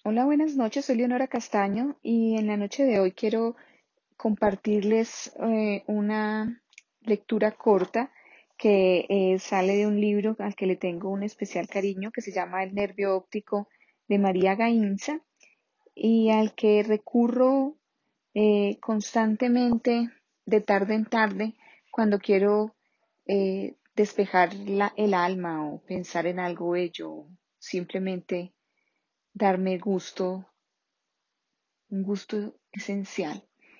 Hola, buenas noches. Soy Leonora Castaño y en la noche de hoy quiero compartirles una lectura corta que sale de un libro al que le tengo un especial cariño que se llama El nervio óptico de María Gainza y al que recurro constantemente de tarde en tarde cuando quiero despejar el alma o pensar en algo bello o simplemente darme un gusto esencial.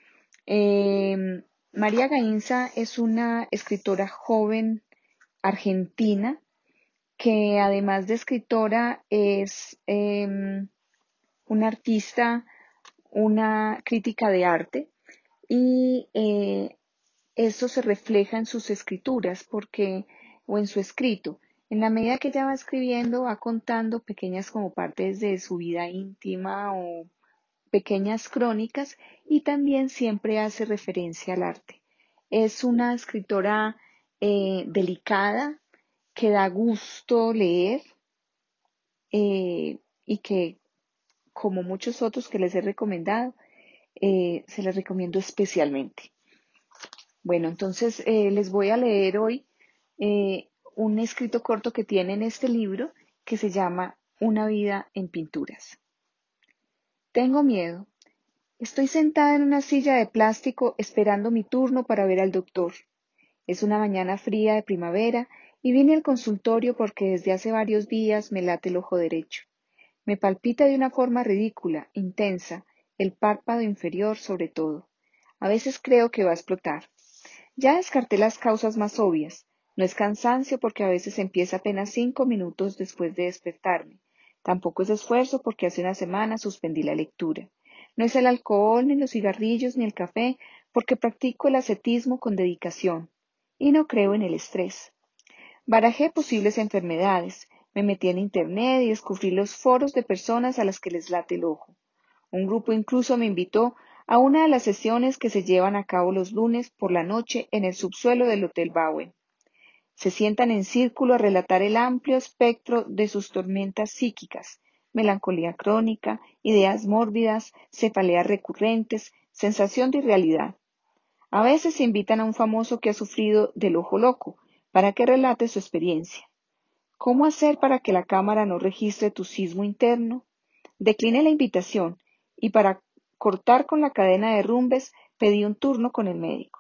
María Gainza es una escritora joven argentina que además de escritora es una artista, una crítica de arte y eso se refleja en sus escrituras o en su escrito. En la medida que ella va escribiendo, va contando pequeñas como partes de su vida íntima o pequeñas crónicas y también siempre hace referencia al arte. Es una escritora delicada que da gusto leer y que, como muchos otros que les he recomendado, se les recomiendo especialmente. Bueno, entonces les voy a leer hoy un escrito corto que tiene en este libro que se llama Una vida en pinturas. Tengo miedo. Estoy sentada en una silla de plástico esperando mi turno para ver al doctor. Es una mañana fría de primavera y vine al consultorio porque desde hace varios días me late el ojo derecho. Me palpita de una forma ridícula, intensa, el párpado inferior sobre todo. A veces creo que va a explotar. Ya descarté las causas más obvias. No es cansancio porque a veces empieza apenas 5 minutos después de despertarme. Tampoco es esfuerzo porque hace una semana suspendí la lectura. No es el alcohol, ni los cigarrillos, ni el café, porque practico el ascetismo con dedicación. Y no creo en el estrés. Barajé posibles enfermedades. Me metí en internet y descubrí los foros de personas a las que les late el ojo. Un grupo incluso me invitó a una de las sesiones que se llevan a cabo los lunes por la noche en el subsuelo del Hotel Bowen. Se sientan en círculo a relatar el amplio espectro de sus tormentas psíquicas, melancolía crónica, ideas mórbidas, cefaleas recurrentes, sensación de irrealidad. A veces se invitan a un famoso que ha sufrido del ojo loco para que relate su experiencia. ¿Cómo hacer para que la cámara no registre tu sismo interno? Decliné la invitación y para cortar con la cadena de derrumbes pedí un turno con el médico.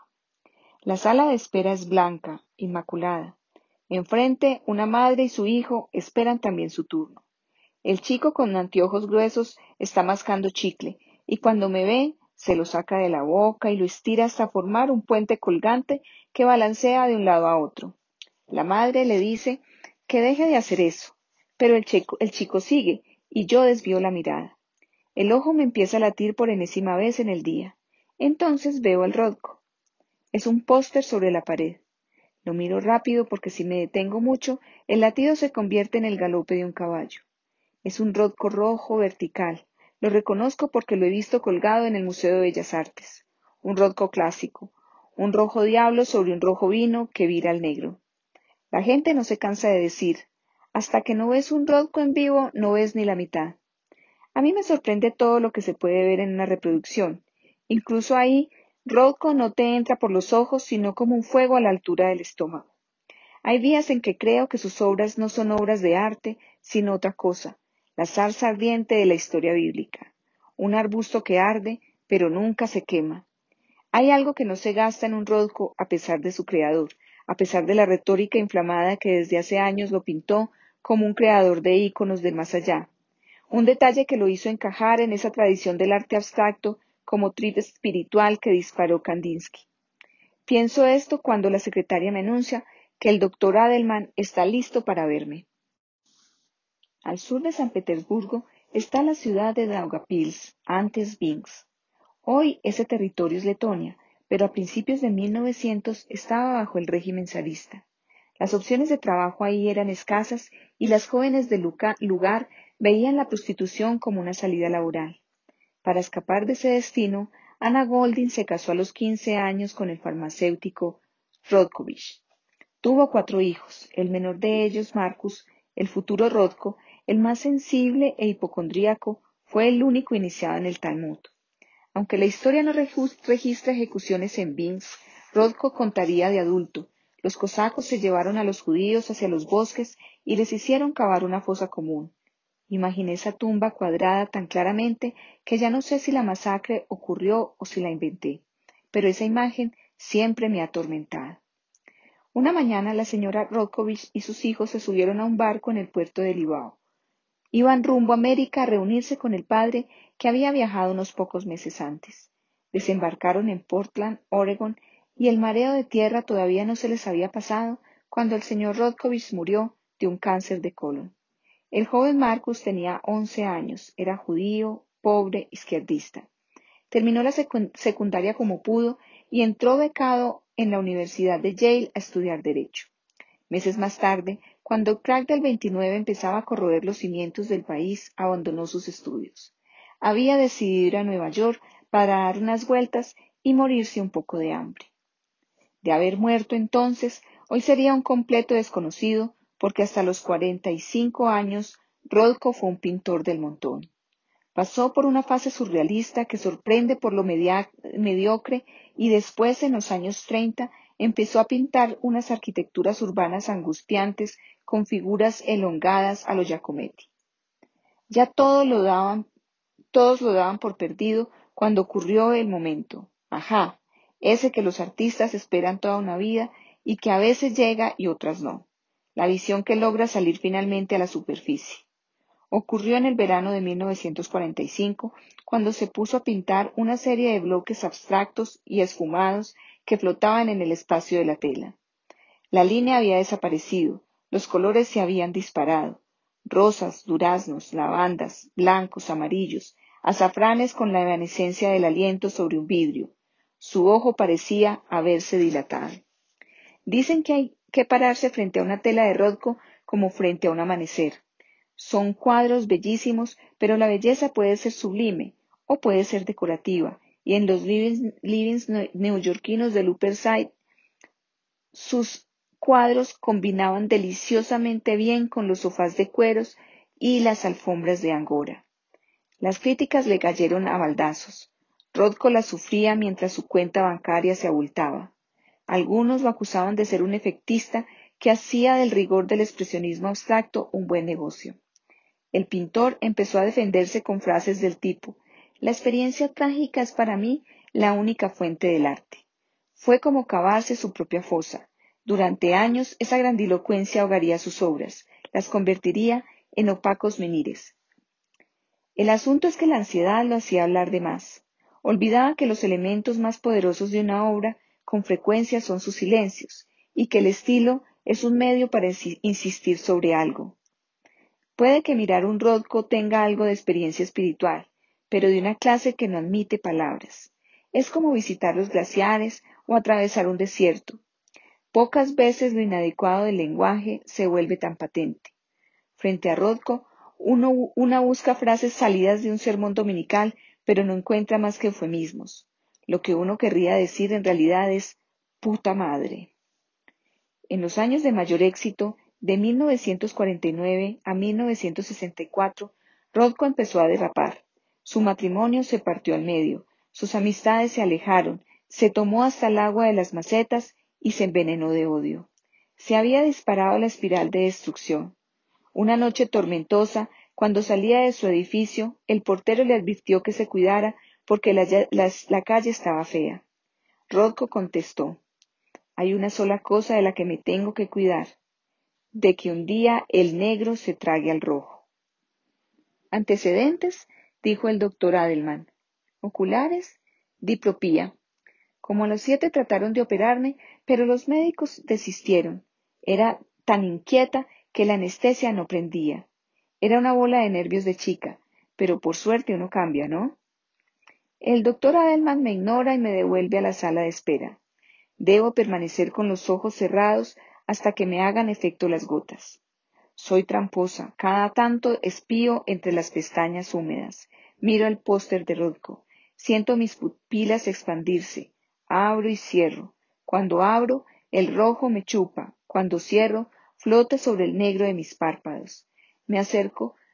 La sala de espera es blanca, inmaculada. Enfrente, una madre y su hijo esperan también su turno. El chico con anteojos gruesos está mascando chicle y cuando me ve se lo saca de la boca y lo estira hasta formar un puente colgante que balancea de un lado a otro. La madre le dice que deje de hacer eso, pero el chico sigue y yo desvío la mirada. El ojo me empieza a latir por enésima vez en el día. Entonces veo el Rodco. Es un póster sobre la pared. Lo miro rápido porque si me detengo mucho, el latido se convierte en el galope de un caballo. Es un Rodco rojo vertical. Lo reconozco porque lo he visto colgado en el Museo de Bellas Artes. Un Rodco clásico. Un rojo diablo sobre un rojo vino que vira al negro. La gente no se cansa de decir, hasta que no ves un Rodco en vivo, no ves ni la mitad. A mí me sorprende todo lo que se puede ver en una reproducción. Incluso ahí, Rothko no te entra por los ojos, sino como un fuego a la altura del estómago. Hay días en que creo que sus obras no son obras de arte, sino otra cosa, la zarza ardiente de la historia bíblica. Un arbusto que arde, pero nunca se quema. Hay algo que no se gasta en un Rothko a pesar de su creador, a pesar de la retórica inflamada que desde hace años lo pintó como un creador de íconos del más allá. Un detalle que lo hizo encajar en esa tradición del arte abstracto como trip espiritual que disparó Kandinsky. Pienso esto cuando la secretaria me anuncia que el doctor Adelman está listo para verme. Al sur de San Petersburgo está la ciudad de Daugavpils, antes Minsk. Hoy ese territorio es Letonia, pero a principios de 1900 estaba bajo el régimen zarista. Las opciones de trabajo ahí eran escasas y las jóvenes del lugar veían la prostitución como una salida laboral. Para escapar de ese destino, Anna Goldin se casó a los 15 años con el farmacéutico Rodkovich. Tuvo 4 hijos, el menor de ellos, Marcus, el futuro Rodko, el más sensible e hipocondríaco, Fue el único iniciado en el Talmud. Aunque la historia no registra ejecuciones en Binsk, Rothko contaría de adulto. Los cosacos se llevaron a los judíos hacia los bosques y les hicieron cavar una fosa común. Imaginé esa tumba cuadrada tan claramente que ya no sé si la masacre ocurrió o si la inventé, pero esa imagen siempre me ha atormentado. Una mañana la señora Rotkovich y sus hijos se subieron a un barco en el puerto de Libao. Iban rumbo a América a reunirse con el padre que había viajado unos pocos meses antes. Desembarcaron en Portland, Oregon, y el mareo de tierra todavía no se les había pasado cuando el señor Rotkovich murió de un cáncer de colon. El joven Marcus tenía 11 años, era judío, pobre, izquierdista. Terminó la secundaria como pudo y entró becado en la Universidad de Yale a estudiar Derecho. Meses más tarde, cuando el crack del 29 empezaba a corroer los cimientos del país, abandonó sus estudios. Había decidido ir a Nueva York para dar unas vueltas y morirse un poco de hambre. De haber muerto entonces, hoy sería un completo desconocido, porque hasta los 45 años Rothko fue un pintor del montón. Pasó por una fase surrealista que sorprende por lo mediocre y después, en los años 30, empezó a pintar unas arquitecturas urbanas angustiantes con figuras elongadas a lo Giacometti. Ya todos lo daban por perdido cuando ocurrió el momento. Ajá, ese que los artistas esperan toda una vida y que a veces llega y otras no. La visión que logra salir finalmente a la superficie. Ocurrió en el verano de 1945, cuando se puso a pintar una serie de bloques abstractos y esfumados que flotaban en el espacio de la tela. La línea había desaparecido, los colores se habían disparado. Rosas, duraznos, lavandas, blancos, amarillos, azafranes con la evanescencia del aliento sobre un vidrio. Su ojo parecía haberse dilatado. Dicen que hay que pararse frente a una tela de Rothko como frente a un amanecer. Son cuadros bellísimos, pero la belleza puede ser sublime o puede ser decorativa, y en los livings neoyorquinos del Upper Side, sus cuadros combinaban deliciosamente bien con los sofás de cueros y las alfombras de Angora. Las críticas le cayeron a baldazos. Rothko las sufría mientras su cuenta bancaria se abultaba. Algunos lo acusaban de ser un efectista que hacía del rigor del expresionismo abstracto un buen negocio. El pintor empezó a defenderse con frases del tipo: «La experiencia trágica es para mí la única fuente del arte». Fue como cavarse su propia fosa. Durante años esa grandilocuencia ahogaría sus obras, las convertiría en opacos menires. El asunto es que la ansiedad lo hacía hablar de más. Olvidaba que los elementos más poderosos de una obra con frecuencia son sus silencios, y que el estilo es un medio para insistir sobre algo. Puede que mirar un Rothko tenga algo de experiencia espiritual, pero de una clase que no admite palabras. Es como visitar los glaciares o atravesar un desierto. Pocas veces lo inadecuado del lenguaje se vuelve tan patente. Frente a Rothko, una busca frases salidas de un sermón dominical, pero no encuentra más que eufemismos. Lo que uno querría decir en realidad es «puta madre». En los años de mayor éxito, de 1949 a 1964, Rothko empezó a derrapar. Su matrimonio se partió al medio, sus amistades se alejaron, se tomó hasta el agua de las macetas y se envenenó de odio. Se había disparado la espiral de destrucción. Una noche tormentosa, cuando salía de su edificio, el portero le advirtió que se cuidara porque la calle estaba fea. Rothko contestó: «Hay una sola cosa de la que me tengo que cuidar, de que un día el negro se trague al rojo». «¿Antecedentes?», dijo el doctor Adelman. «¿Oculares?». «Diplopía». Como a los 7 trataron de operarme, pero los médicos desistieron. Era tan inquieta que la anestesia no prendía. Era una bola de nervios de chica, pero por suerte uno cambia, ¿no? El doctor Adelman me ignora y me devuelve a la sala de espera. Debo permanecer con los ojos cerrados hasta que me hagan efecto las gotas. Soy tramposa. Cada tanto espío entre las pestañas húmedas. Miro el póster de Rothko. Siento mis pupilas expandirse. Abro y cierro. Cuando abro, el rojo me chupa. Cuando cierro, flota sobre el negro de mis párpados. Me acerco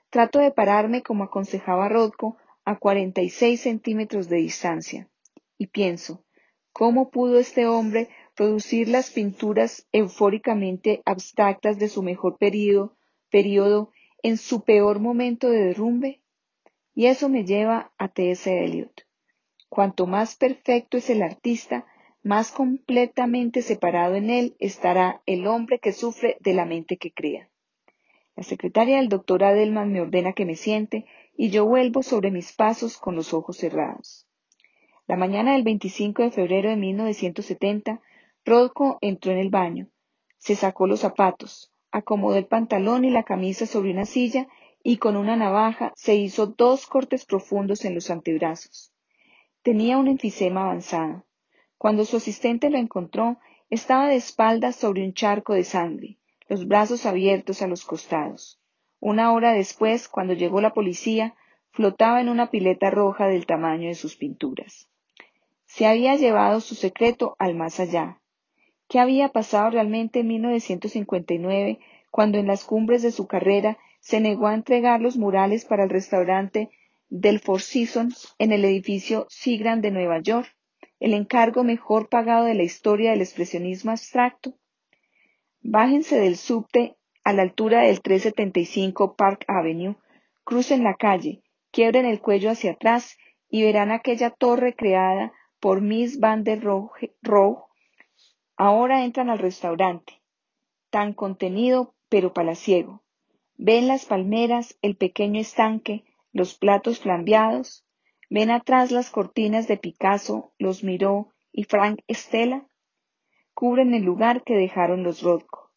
Trato de pararme, como aconsejaba Rothko, a 46 centímetros de distancia, y pienso, ¿cómo pudo este hombre producir las pinturas eufóricamente abstractas de su mejor período en su peor momento de derrumbe? Y eso me lleva a T.S. Eliot. Cuanto más perfecto es el artista, más completamente separado en él estará el hombre que sufre de la mente que crea. La secretaria del doctor Adelman me ordena que me siente y yo vuelvo sobre mis pasos con los ojos cerrados. La mañana del 25 de febrero de 1970, Rothko entró en el baño, se sacó los zapatos, acomodó el pantalón y la camisa sobre una silla y con una navaja se hizo 2 cortes profundos en los antebrazos. Tenía un enfisema avanzado. Cuando su asistente lo encontró, estaba de espaldas sobre un charco de sangre, los brazos abiertos a los costados. Una hora después, cuando llegó la policía, flotaba en una pileta roja del tamaño de sus pinturas. Se había llevado su secreto al más allá. ¿Qué había pasado realmente en 1959, cuando en las cumbres de su carrera se negó a entregar los murales para el restaurante del Four Seasons en el edificio Seagram de Nueva York, el encargo mejor pagado de la historia del expresionismo abstracto? Bájense del subte a la altura del 375 Park Avenue, crucen la calle, quiebren el cuello hacia atrás y verán aquella torre creada por Miss Van der Rohe. Ahora entran al restaurante, tan contenido pero palaciego. Ven las palmeras, el pequeño estanque, los platos flambeados. Ven atrás las cortinas de Picasso, los Miró y Frank Stella. Cubren el lugar que dejaron los Rothko.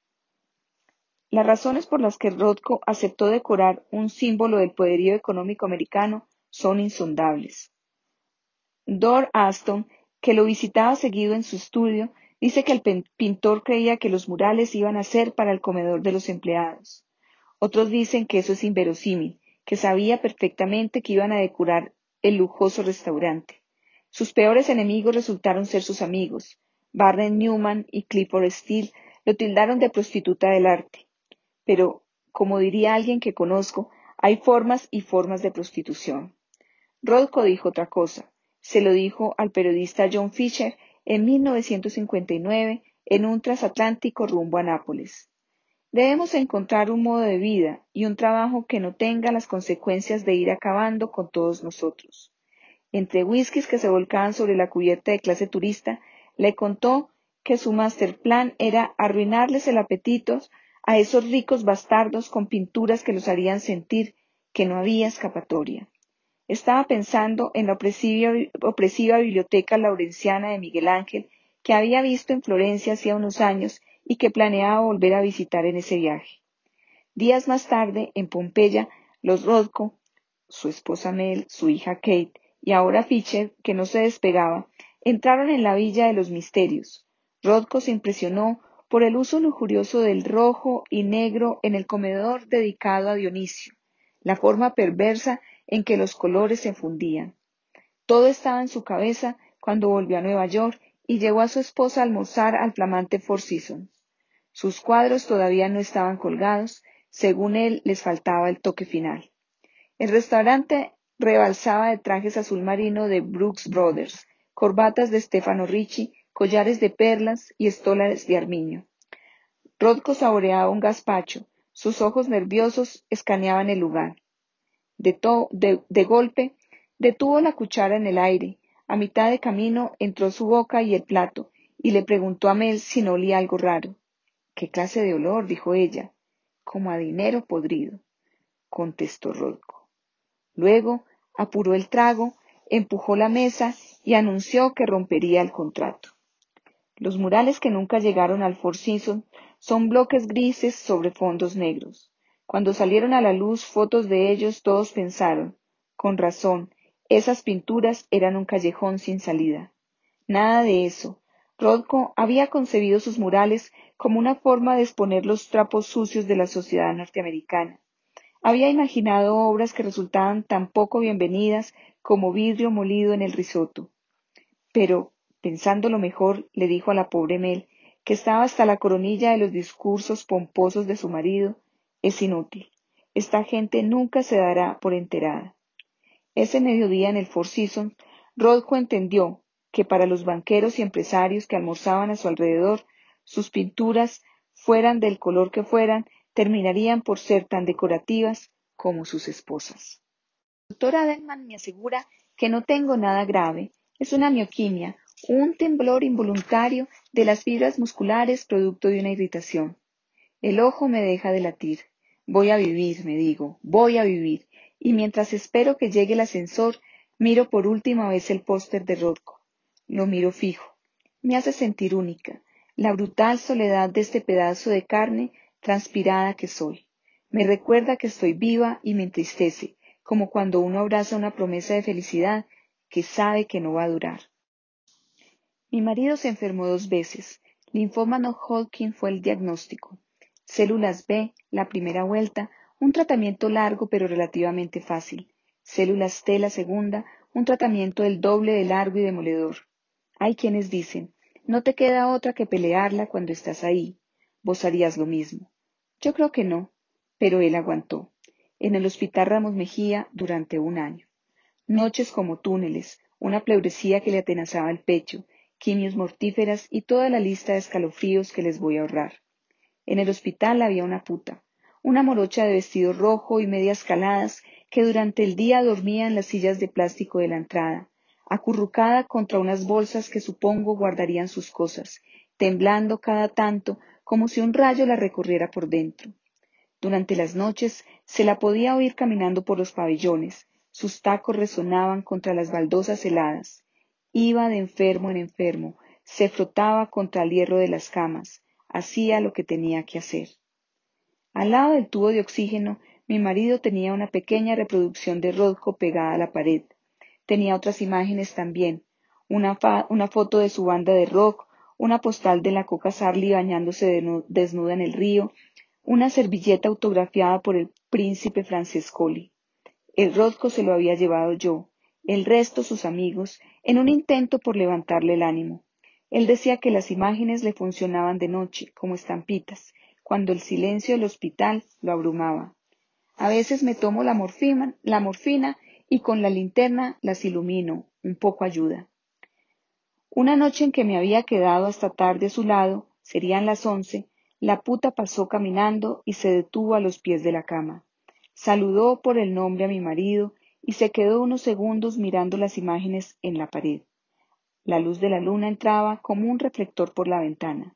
Las razones por las que Rothko aceptó decorar un símbolo del poderío económico americano son insondables. Dor Aston, que lo visitaba seguido en su estudio, dice que el pintor creía que los murales iban a ser para el comedor de los empleados. Otros dicen que eso es inverosímil, que sabía perfectamente que iban a decorar el lujoso restaurante. Sus peores enemigos resultaron ser sus amigos. Barnett Newman y Clifford Steele lo tildaron de prostituta del arte. Pero, como diría alguien que conozco, hay formas y formas de prostitución. Rothko dijo otra cosa. Se lo dijo al periodista John Fisher en 1959 en un transatlántico rumbo a Nápoles. Debemos encontrar un modo de vida y un trabajo que no tenga las consecuencias de ir acabando con todos nosotros. Entre whiskies que se volcaban sobre la cubierta de clase turista, le contó que su master plan era arruinarles el apetito a esos ricos bastardos con pinturas que los harían sentir que no había escapatoria. Estaba pensando en la opresiva biblioteca laurenciana de Miguel Ángel que había visto en Florencia hacía unos años y que planeaba volver a visitar en ese viaje. Días más tarde, en Pompeya, los Rothko, su esposa Mel, su hija Kate y ahora Fisher, que no se despegaba, entraron en la Villa de los Misterios. Rothko se impresionó por el uso lujurioso del rojo y negro en el comedor dedicado a Dionisio, la forma perversa en que los colores se fundían. Todo estaba en su cabeza cuando volvió a Nueva York y llevó a su esposa a almorzar al flamante Four Seasons. Sus cuadros todavía no estaban colgados, según él les faltaba el toque final. El restaurante rebalsaba de trajes azul marino de Brooks Brothers, corbatas de Stefano Ricci, collares de perlas y estolas de armiño. Rothko saboreaba un gazpacho, sus ojos nerviosos escaneaban el lugar. De golpe, detuvo la cuchara en el aire. A mitad de camino entró su boca y el plato, y le preguntó a Mel si no olía algo raro. ¿Qué clase de olor? Dijo ella. Como a dinero podrido, contestó Rothko. Luego apuró el trago, empujó la mesa y anunció que rompería el contrato. Los murales que nunca llegaron al Four Seasons son bloques grises sobre fondos negros. Cuando salieron a la luz fotos de ellos, todos pensaron, con razón, esas pinturas eran un callejón sin salida. Nada de eso. Rothko había concebido sus murales como una forma de exponer los trapos sucios de la sociedad norteamericana. Había imaginado obras que resultaban tan poco bienvenidas como vidrio molido en el risotto. Pero, pensándolo mejor, le dijo a la pobre Mel, que estaba hasta la coronilla de los discursos pomposos de su marido, es inútil. Esta gente nunca se dará por enterada. Ese mediodía en el Four Seasons, Rothko entendió que para los banqueros y empresarios que almorzaban a su alrededor, sus pinturas, fueran del color que fueran, terminarían por ser tan decorativas como sus esposas. El doctor Adelman me asegura que no tengo nada grave, es una mioquimia, un temblor involuntario de las fibras musculares producto de una irritación. El ojo me deja de latir. Voy a vivir, me digo, voy a vivir. Y mientras espero que llegue el ascensor, miro por última vez el póster de Rothko. Lo miro fijo. Me hace sentir única, la brutal soledad de este pedazo de carne transpirada que soy. Me recuerda que estoy viva y me entristece, como cuando uno abraza una promesa de felicidad que sabe que no va a durar. Mi marido se enfermó 2 veces. Linfoma no Hodgkin fue el diagnóstico. Células B, la primera vuelta, un tratamiento largo pero relativamente fácil. Células T, la segunda, un tratamiento del doble de largo y demoledor. Hay quienes dicen, no te queda otra que pelearla cuando estás ahí. Vos harías lo mismo. Yo creo que no, pero él aguantó. En el Hospital Ramos Mejía durante 1 año. Noches como túneles, una pleuresía que le atenazaba el pecho, quimios mortíferas y toda la lista de escalofríos que les voy a ahorrar. En el hospital había una puta, una morocha de vestido rojo y medias caladas que durante el día dormía en las sillas de plástico de la entrada, acurrucada contra unas bolsas que supongo guardarían sus cosas, temblando cada tanto como si un rayo la recorriera por dentro. Durante las noches se la podía oír caminando por los pabellones, sus tacos resonaban contra las baldosas heladas. Iba de enfermo en enfermo, se frotaba contra el hierro de las camas, hacía lo que tenía que hacer. Al lado del tubo de oxígeno, mi marido tenía una pequeña reproducción de Rothko pegada a la pared. Tenía otras imágenes también, una foto de su banda de rock, una postal de la Coca Sarli bañándose desnuda en el río, una servilleta autografiada por el príncipe Francescoli. El Rothko se lo había llevado yo, el resto sus amigos, en un intento por levantarle el ánimo. Él decía que las imágenes le funcionaban de noche, como estampitas, cuando el silencio del hospital lo abrumaba. A veces me tomo la morfina y con la linterna las ilumino, un poco ayuda. Una noche en que me había quedado hasta tarde a su lado, serían las 11, la puta pasó caminando y se detuvo a los pies de la cama. Saludó por el nombre a mi marido y se quedó unos segundos mirando las imágenes en la pared. La luz de la luna entraba como un reflector por la ventana.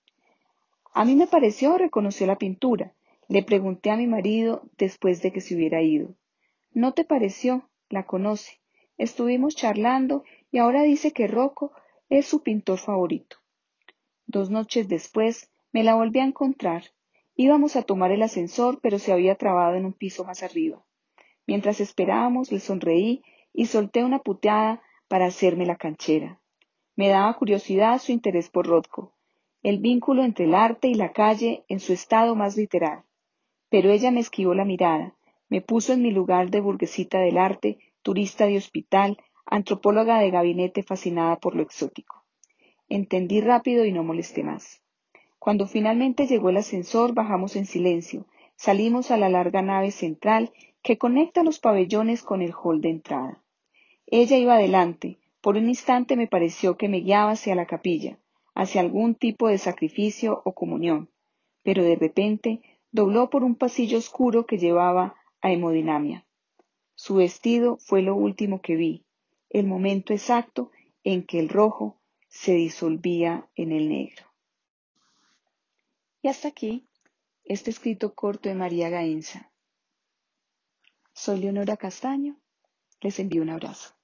A mí me pareció reconoció la pintura. Le pregunté a mi marido después de que se hubiera ido. ¿No te pareció? La conoce. Estuvimos charlando y ahora dice que Rocco es su pintor favorito. 2 noches después me la volví a encontrar. Íbamos a tomar el ascensor, pero se había trabado en un piso más arriba. Mientras esperábamos, le sonreí y solté una puteada para hacerme la canchera. Me daba curiosidad su interés por Rothko, el vínculo entre el arte y la calle en su estado más literal. Pero ella me esquivó la mirada, me puso en mi lugar de burguesita del arte, turista de hospital, antropóloga de gabinete fascinada por lo exótico. Entendí rápido y no molesté más. Cuando finalmente llegó el ascensor, bajamos en silencio, salimos a la larga nave central que conecta los pabellones con el hall de entrada. Ella iba adelante, por un instante me pareció que me guiaba hacia la capilla, hacia algún tipo de sacrificio o comunión, pero de repente dobló por un pasillo oscuro que llevaba a hemodinamia. Su vestido fue lo último que vi, el momento exacto en que el rojo se disolvía en el negro. Y hasta aquí este escrito corto de María Gainza. Soy Leonora Castaño, les envío un abrazo.